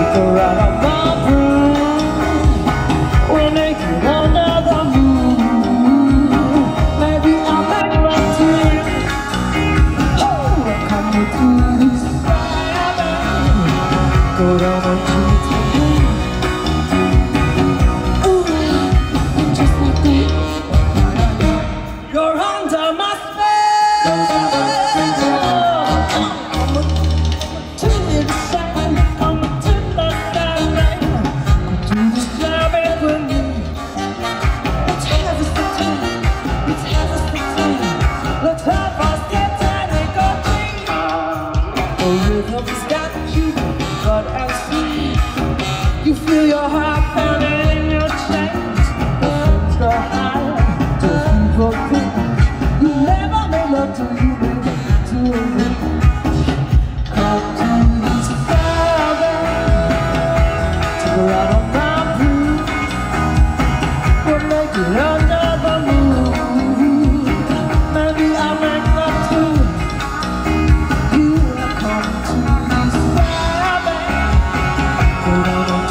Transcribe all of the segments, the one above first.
You feel your heart pounding in your chest. The flames go higher, the fever pitch. You never made love till you made it to a ring. Come to this fire, take her out of my room. We'll make it under the moon. Maybe I'll make love to you. Will come to this fire, go down on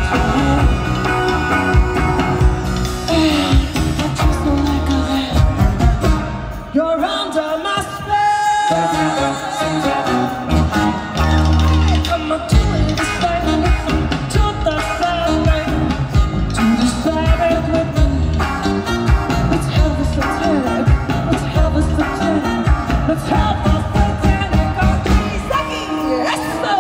you're under my spell. I'm not doing this thing to the Satanic, to the Satanic with me. Let's have a Satanic, let's have a Satanic, let's have a Satanic Orgy. Yes, sir.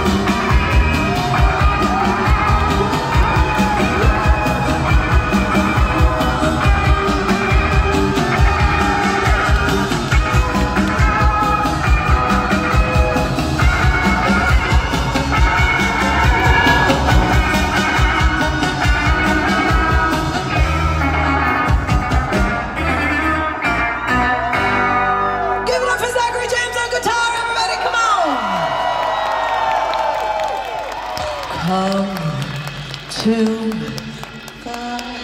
Come to the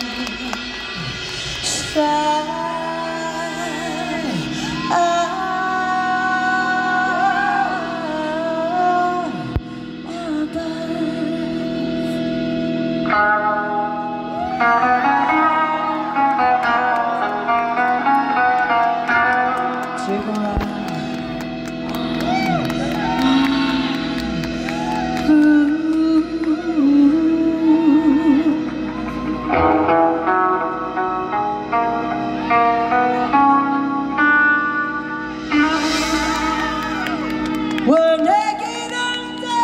we're naked under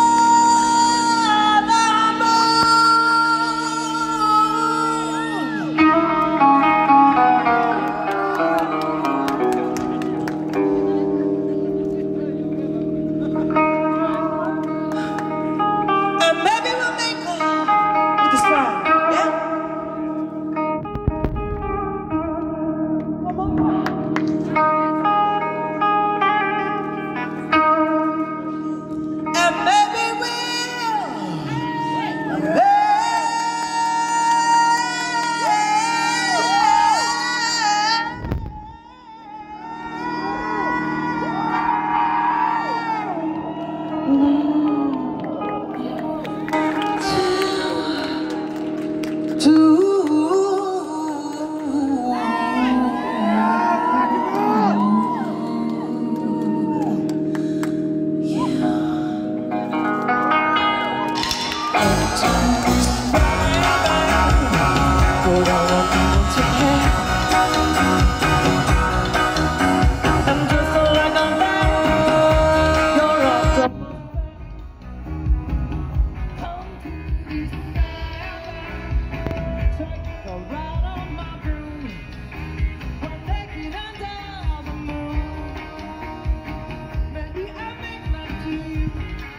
the moon. And maybe we'll make love with the sun, yeah? Come on.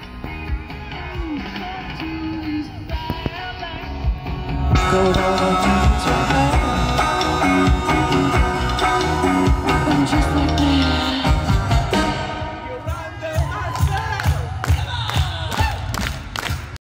Go down.